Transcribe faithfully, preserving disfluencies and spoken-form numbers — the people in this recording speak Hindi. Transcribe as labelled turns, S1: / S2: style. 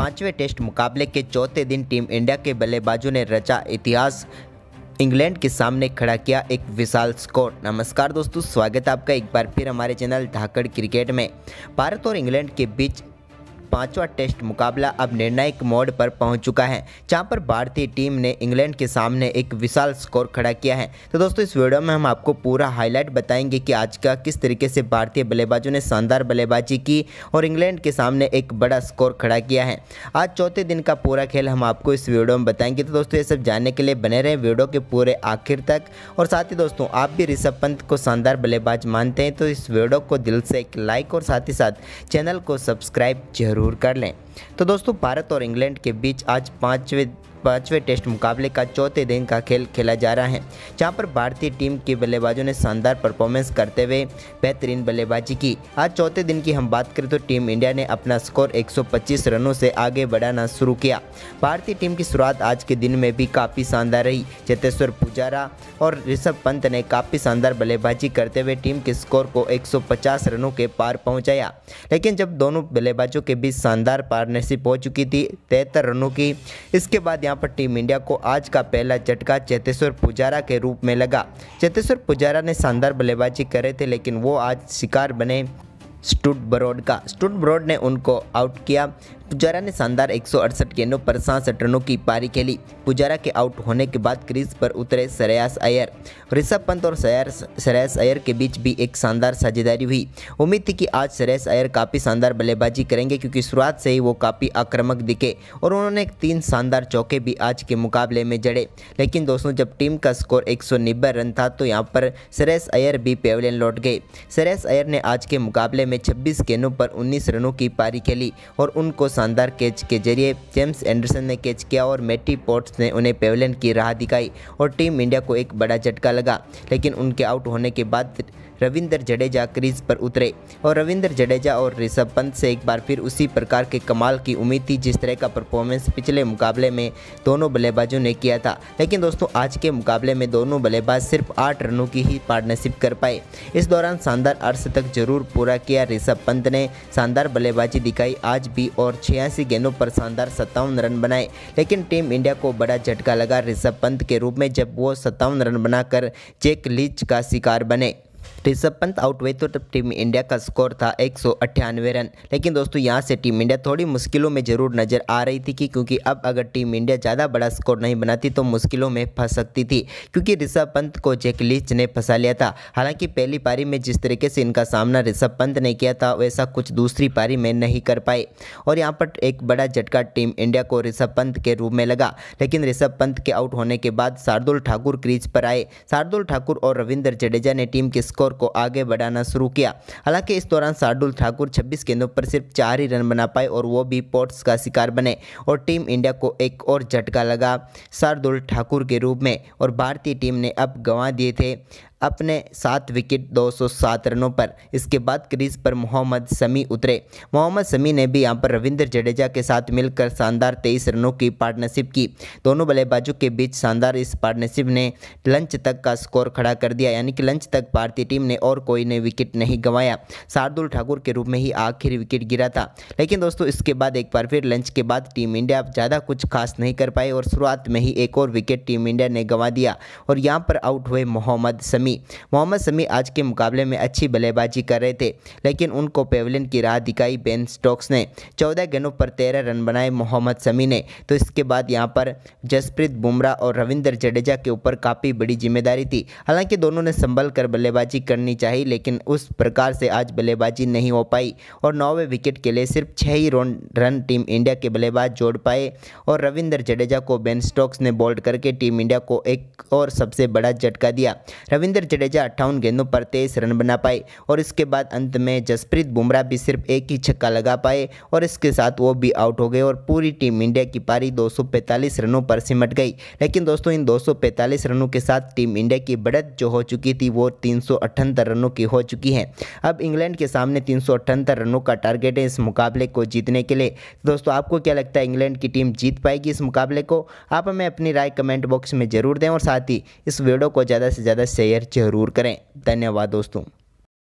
S1: पांचवें टेस्ट मुकाबले के चौथे दिन टीम इंडिया के बल्लेबाजों ने रचा इतिहास, इंग्लैंड के सामने खड़ा किया एक विशाल स्कोर। नमस्कार दोस्तों, स्वागत है आपका एक बार फिर हमारे चैनल धाकड़ क्रिकेट में। भारत और इंग्लैंड के बीच पांचवा टेस्ट मुकाबला अब निर्णायक मोड़ पर पहुंच चुका है, जहां पर भारतीय टीम ने इंग्लैंड के सामने एक विशाल स्कोर खड़ा किया है। तो दोस्तों इस वीडियो में हम आपको पूरा हाईलाइट बताएंगे कि आज का किस तरीके से भारतीय बल्लेबाजों ने शानदार बल्लेबाजी की और इंग्लैंड के सामने एक बड़ा स्कोर खड़ा किया है। आज चौथे दिन का पूरा खेल हम आपको इस वीडियो में बताएंगे। तो दोस्तों ये सब जानने के लिए बने रहे वीडियो के पूरे आखिर तक। और साथ ही दोस्तों आप भी ऋषभ पंत को शानदार बल्लेबाज मानते हैं तो इस वीडियो को दिल से एक लाइक और साथ ही साथ चैनल को सब्सक्राइब जरूर जरूर कर लें। तो दोस्तों भारत और इंग्लैंड के बीच आज पांचवें पांचवें टेस्ट मुकाबले का चौथे दिन का खेल खेला जा रहा है, जहां पर भारतीय टीम के बल्लेबाजों ने शानदार परफॉर्मेंस करते हुए बेहतरीन बल्लेबाजी की। आज चौथे दिन की हम बात करें तो टीम इंडिया ने अपना स्कोर एक सौ पच्चीस रनों से आगे बढ़ाना शुरू किया। भारतीय टीम की शुरुआत आज के दिन में भी काफ़ी शानदार रही। चेतेश्वर पुजारा और ऋषभ पंत ने काफ़ी शानदार बल्लेबाजी करते हुए टीम के स्कोर को एक सौ पचास रनों के पार पहुँचाया। लेकिन जब दोनों बल्लेबाजों के बीच शानदार पार्टनरशिप हो चुकी थी तिहत्तर रनों की, इसके बाद यहाँ पर टीम इंडिया को आज का पहला झटका चेतेश्वर पुजारा के रूप में लगा। चेतेश्वर पुजारा ने शानदार बल्लेबाजी करे थे, लेकिन वो आज शिकार बने स्टुट ब्रॉड का। स्टुट ब्रॉड ने उनको आउट किया। पुजारा ने शानदार एक सौ अड़सठ गेंदों पर सड़सठ रनों की पारी खेली। पुजारा के आउट होने के बाद क्रीज पर उतरे श्रेयस अय्यर। ऋषभ पंत और श्रेयस अय्यर के बीच भी एक शानदार साझेदारी हुई। उम्मीद थी कि आज श्रेयस अय्यर काफ़ी शानदार बल्लेबाजी करेंगे, क्योंकि शुरुआत से ही वो काफ़ी आक्रामक दिखे और उन्होंने तीन शानदार चौके भी आज के मुकाबले में जड़े। लेकिन दोस्तों जब टीम का स्कोर एक सौ नब्बे रन था तो यहाँ पर श्रेयस अय्यर भी पेविलियन लौट गए। श्रेयस अय्यर ने आज के मुकाबले में छब्बीस गेंदों पर उन्नीस रनों की पारी खेली और उनको शानदार कैच के जरिए जेम्स एंडरसन ने कैच किया और मैटी पोर्ट्स ने उन्हें पेविलियन की राह दिखाई और टीम इंडिया को एक बड़ा झटका लगा। लेकिन उनके आउट होने के बाद रविंद्र जडेजा क्रीज पर उतरे और रविंद्र जडेजा और ऋषभ पंत से एक बार फिर उसी प्रकार के कमाल की उम्मीद थी जिस तरह का परफॉर्मेंस पिछले मुकाबले में दोनों बल्लेबाजों ने किया था। लेकिन दोस्तों आज के मुकाबले में दोनों बल्लेबाज सिर्फ आठ रनों की ही पार्टनरशिप कर पाए। इस दौरान शानदार अर्धशतक जरूर पूरा किया ऋषभ पंत ने, शानदार बल्लेबाजी दिखाई आज भी और छियासी गेंदों पर शानदार सत्तावन रन बनाए। लेकिन टीम इंडिया को बड़ा झटका लगा ऋषभ पंत के रूप में जब वो सत्तावन रन बनाकर जैक लीच का शिकार बने। ऋषभ पंत आउट हुए तो तब टीम इंडिया का स्कोर था एक सौ अट्ठानवे रन। लेकिन दोस्तों यहाँ से टीम इंडिया थोड़ी मुश्किलों में जरूर नजर आ रही थी कि क्योंकि अब अगर टीम इंडिया ज़्यादा बड़ा स्कोर नहीं बनाती तो मुश्किलों में फंस सकती थी, क्योंकि ऋषभ पंत को जैक लीच ने फंसा लिया था। हालांकि पहली पारी में जिस तरीके से इनका सामना ऋषभ पंत ने किया था वैसा कुछ दूसरी पारी में नहीं कर पाए और यहाँ पर एक बड़ा झटका टीम इंडिया को ऋषभ पंत के रूप में लगा। लेकिन ऋषभ पंत के आउट होने के बाद शार्दुल ठाकुर क्रीज पर आए। शार्दुल ठाकुर और रविंद्र जडेजा ने टीम के स्कोर को आगे बढ़ाना शुरू किया। हालांकि इस दौरान शार्दुल ठाकुर छब्बीस गेंदों पर सिर्फ चार ही रन बना पाए और वो भी पोर्ट्स का शिकार बने और टीम इंडिया को एक और झटका लगा शार्दुल ठाकुर के रूप में और भारतीय टीम ने अब गंवा दिए थे अपने सात विकेट दो सौ सात रनों पर। इसके बाद क्रीज पर मोहम्मद शमी उतरे। मोहम्मद शमी ने भी यहां पर रविंद्र जडेजा के साथ मिलकर शानदार तेईस रनों की पार्टनरशिप की। दोनों बल्लेबाजों के बीच शानदार इस पार्टनरशिप ने लंच तक का स्कोर खड़ा कर दिया, यानी कि लंच तक भारतीय टीम ने और कोई ने विकेट नहीं गंवाया। शार्दुल ठाकुर के रूप में ही आखिरी विकेट गिरा था। लेकिन दोस्तों इसके बाद एक बार फिर लंच के बाद टीम इंडिया ज़्यादा कुछ खास नहीं कर पाई और शुरुआत में ही एक और विकेट टीम इंडिया ने गंवा दिया और यहाँ पर आउट हुए मोहम्मद शमी। मोहम्मद शमी आज के मुकाबले में अच्छी बल्लेबाजी कर रहे थे, लेकिन उनको पेविलियन की राह दिखाई बेन स्टोक्स ने। चौदह गेंदों पर तेरह रन बनाए मोहम्मद शमी ने। तो इसके बाद यहां पर जसप्रीत बुमराह और रविंद्र जडेजा के ऊपर काफ़ी बड़ी जिम्मेदारी थी। हालांकि दोनों ने संभल कर बल्लेबाजी करनी चाहिए, लेकिन उस प्रकार से आज बल्लेबाजी नहीं हो पाई और नौवें विकेट के लिए सिर्फ छः ही रन टीम इंडिया के बल्लेबाज जोड़ पाए और रविंद्र जडेजा को बेन स्टोक्स ने बोल्ड करके टीम इंडिया को एक और सबसे बड़ा झटका दिया। रविंद्र जडेजा अट्ठावन गेंदों पर तेईस रन बना पाए और इसके बाद अंत में जसप्रीत बुमराह भी सिर्फ एक ही छक्का लगा पाए और इसके साथ वो भी आउट हो गए और पूरी टीम इंडिया की पारी दो सौ पैंतालीस रनों पर सिमट गई। लेकिन दोस्तों इन दो सौ पैंतालीस रनों के साथ टीम इंडिया की बढ़त जो हो चुकी थी वो तीन सौ अठहत्तर रनों की हो चुकी है। अब इंग्लैंड के सामने तीन सौ अठहत्तर रनों का टारगेट है इस मुकाबले को जीतने के लिए। दोस्तों आपको क्या लगता है इंग्लैंड की टीम जीत पाएगी इस मुकाबले को? आप हमें अपनी राय कमेंट बॉक्स में जरूर दें और साथ ही इस वीडियो को ज़्यादा से ज़्यादा शेयर जरूर करें। धन्यवाद दोस्तों।